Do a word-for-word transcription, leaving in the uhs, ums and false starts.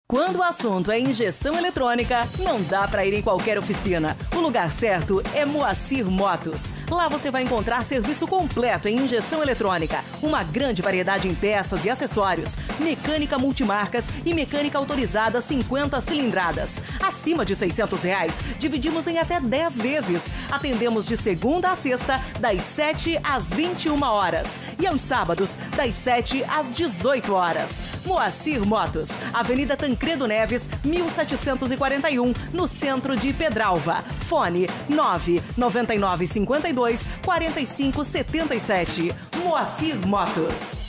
Quando o assunto é injeção eletrônica, não dá para ir em qualquer oficina. O lugar certo é Moacir Motos. Lá você vai encontrar serviço completo em injeção eletrônica, uma grande variedade em peças e acessórios, mecânica multimarcas e mecânica autorizada cinquenta cilindradas. Acima de seiscentos reais, dividimos em até dez vezes. Atendemos de segunda a sexta, das sete às vinte e uma horas. E aos sábados, das sete às dezoito horas. Moacir Motos, Avenida Tancredo Neves, mil setecentos e quarenta e um, no centro de Pedralva. Fone nove nove nove cinco dois, quatro cinco sete sete. Moacir Motos.